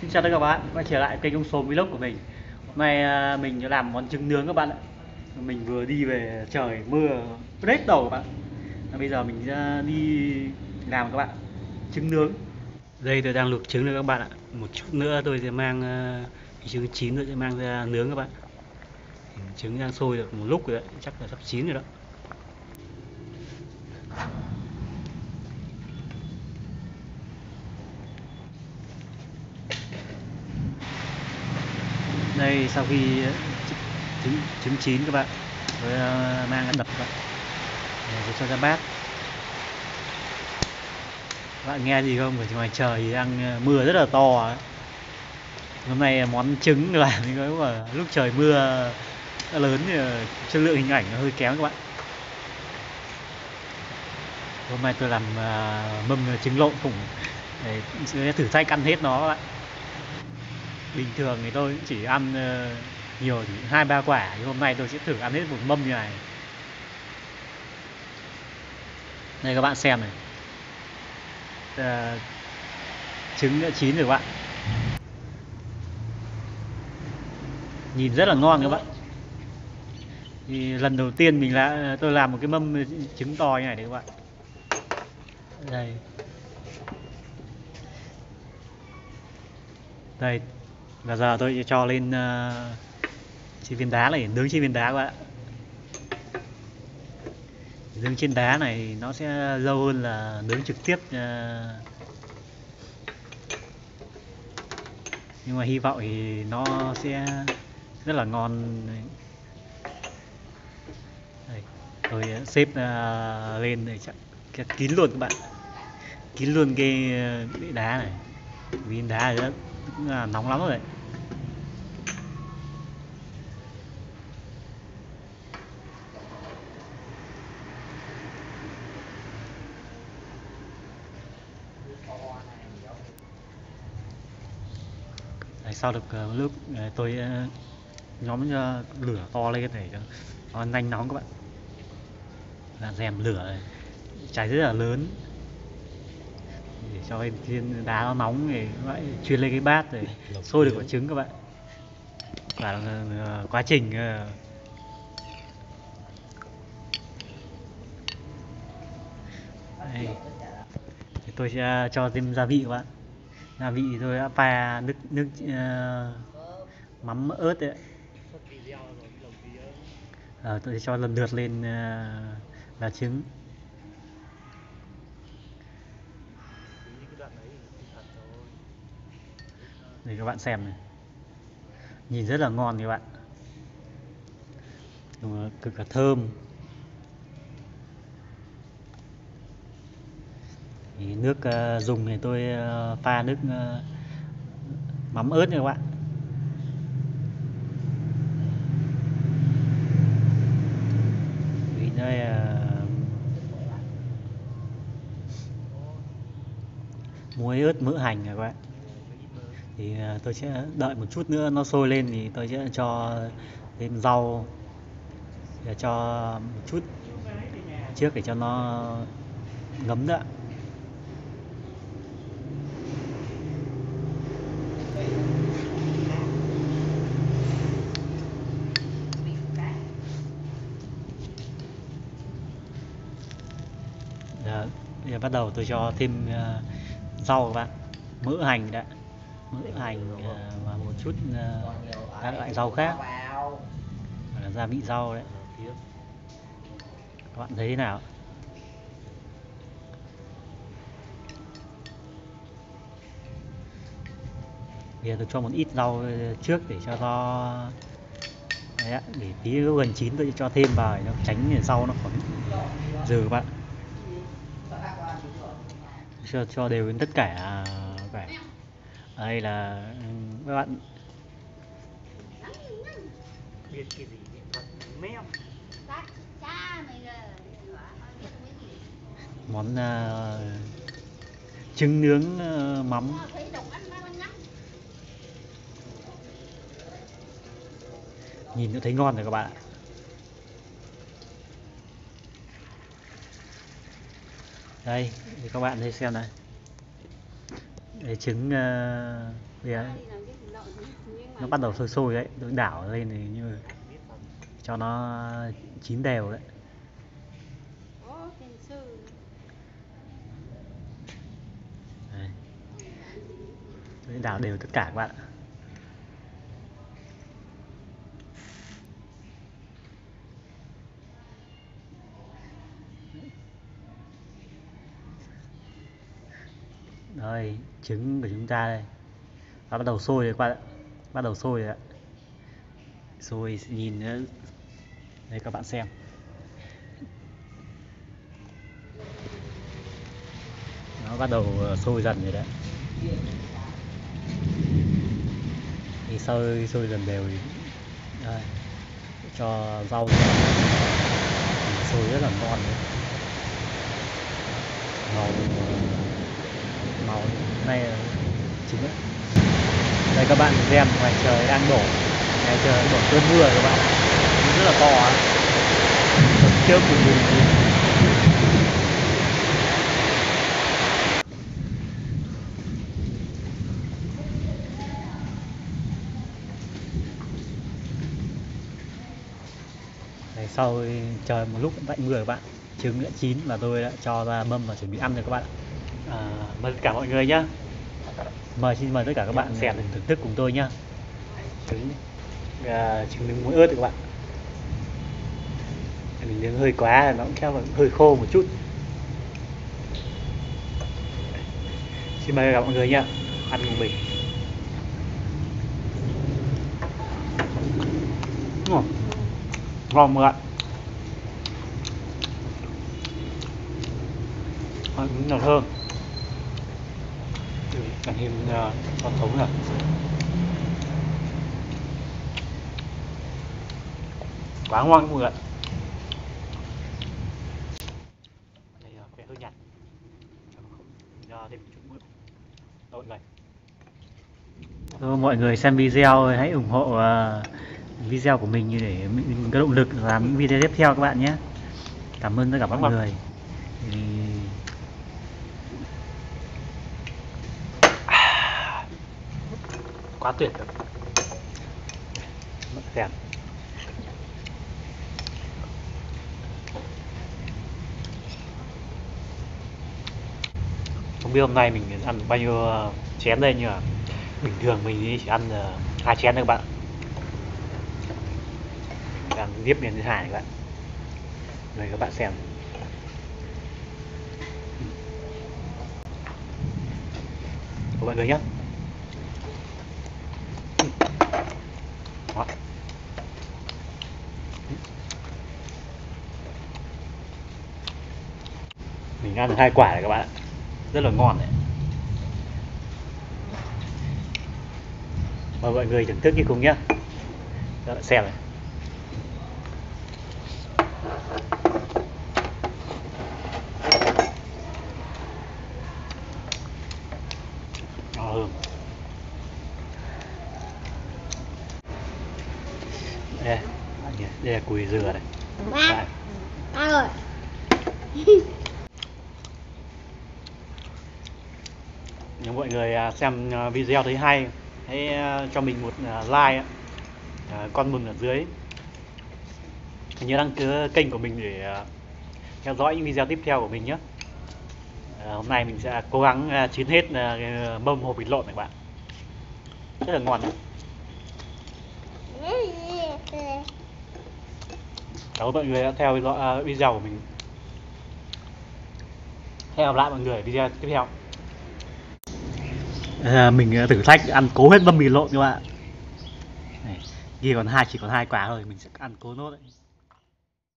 chào tất cả các bạn quay trở lại kênh Ông Xồm Vlog của mình. Hôm nay mình làm món trứng nướng các bạn ạ. Mình vừa đi về trời mưa hết đầu các bạn. Bây giờ mình đi làm các bạn trứng nướng. Đây tôi đang luộc trứng rồi các bạn ạ. Một chút nữa tôi sẽ mang trứng chín tôi sẽ mang ra nướng các bạn. Trứng đang sôi được một lúc rồi đấy, chắc là sắp chín rồi đó. Đây sau khi trứng chín các bạn, tôi mang ra đập các bạn, rồi cho ra bát. Các bạn nghe gì không? Ở ngoài trời thì đang mưa rất là to ấy. Hôm nay món trứng làm thì có mà lúc trời mưa lớn thì chất lượng hình ảnh nó hơi kém các bạn. Hôm nay tôi làm mâm trứng lộn cùng để thử thách ăn hết nó các bạn. Bình thường thì tôi cũng chỉ ăn nhiều thì 2-3 quả, nhưng hôm nay tôi sẽ thử ăn hết một mâm như này. Đây các bạn xem này. Trứng đã chín rồi các bạn. Nhìn rất là ngon các bạn. Thì lần đầu tiên tôi làm một cái mâm trứng to như này đấy các bạn. Đây. Đây. Và giờ tôi sẽ cho lên trên viên đá này, nướng trên viên đá các bạn. Nướng trên đá này nó sẽ lâu hơn là nướng trực tiếp. Nhưng mà hy vọng thì nó sẽ rất là ngon. Đây, tôi xếp lên để chắc kín luôn các bạn, kín luôn cái đá này, vì đá rất là nóng lắm rồi. Sau được lúc tôi nhóm lửa to lên để cho nó nhanh nóng các bạn. Là rèm lửa này, cháy rất là lớn để cho lên trên đá nó nóng thì lại chuyên lên cái bát để sôi được quả trứng các bạn. Và quá trình đây, thì tôi sẽ cho thêm gia vị các bạn. Gia vị thì tôi đã pha nước mắm ớt đấy. Tôi sẽ cho lần lượt lên lá trứng. Để các bạn xem này, nhìn rất là ngon các bạn, cực là thơm. Thì nước dùng thì tôi pha nước mắm ớt nha các bạn. Vì đây muối, ớt, mỡ, hành các bạn. Thì tôi sẽ đợi một chút nữa nó sôi lên thì tôi sẽ cho thêm rau, để cho một chút trước để cho nó ngấm nữa. Bây giờ bắt đầu tôi cho thêm rau các bạn, mỡ hành đã, mỡ hành và một chút các loại rau khác, là gia vị rau đấy. Các bạn thấy thế nào? Bây giờ tôi cho một ít rau trước để cho nó đấy ạ, để tí lúc gần chín tôi cho thêm vào để nó tránh để rau nó khỏi dừ các bạn. Cho đều đến tất cả đây là các bạn biết cái gì điện thoại mèo. Món trứng nướng mắm. Nhìn nó thấy ngon rồi các bạn ạ. Đây thì các bạn thấy xem này. Đấy, trứng bây giờ nó bắt đầu sôi sôi đấy, tôi đảo lên thì như cho nó chín đều đấy. Đấy. Tôi đảo đều tất cả các bạn ạ. Đây, trứng của chúng ta đây. Nó bắt đầu sôi rồi các bạn ạ. Bắt đầu sôi rồi ạ. Sôi nhìn nữa. Đây các bạn xem. Nó bắt đầu sôi dần rồi đấy. Thì sôi dần đều thì đây, cho rau vào. Sôi rất là ngon đấy. Màu này là chính đấy. Đây các bạn xem, ngoài trời đang đổ, ngoài trời đổ cơn mưa rồi các bạn, rất là to á, trước bùi bùi. Sau trời một lúc tạnh mưa các bạn, trứng đã chín và tôi đã cho ra mâm và chuẩn bị ăn rồi các bạn. Mời tất cả mọi người nhé. Xin mời tất cả các bạn xem thưởng thức cùng tôi nhé. Trứng nướng muối ớt rồi các bạn. Mình nướng hơi quá, nó cũng theo hơi khô một chút. Xin mời tất cả mọi người nhé, ăn cùng mình. Ngon mọi bạn. Đúng là thơm. Càng thêm con thống rồi. Quá ngon mọi người ạ. Đây là cái hơi nhạt. Cho thêm chút muối. Mọi người. Mọi người xem video hãy ủng hộ video của mình để mình có động lực làm những video tiếp theo các bạn nhé. Cảm ơn tất cả mọi người. Quá tuyệt rồi. Mất xem. Không biết hôm nay mình ăn bao nhiêu chén đây, nhưng mà bình thường mình chỉ ăn 2 chén thôi các bạn. Đang tiếp miền thứ hai các bạn. Đây các bạn xem. Của mọi người nhé. Đó. Mình ăn được 2 quả này các bạn, rất là ngon đấy. Mời mọi người thưởng thức đi cùng nhé. Các bạn xem này. Đây là cùi dừa này. Ba rồi. Nếu mọi người xem video thấy hay, hãy cho mình một like, comment ở dưới. Nhớ đăng ký kênh của mình để theo dõi những video tiếp theo của mình nhé. Hôm nay mình sẽ cố gắng chín hết mâm hột vịt lộn này các bạn. Rất là ngon đấy. Cảm ơn mọi người đã theo dõi video của mình. Hẹn gặp lại mọi người ở video tiếp theo. Mình thử thách ăn cố hết mâm mì lộn các bạn. Này, ghi còn chỉ còn 2 quả thôi, mình sẽ ăn cố nốt đấy.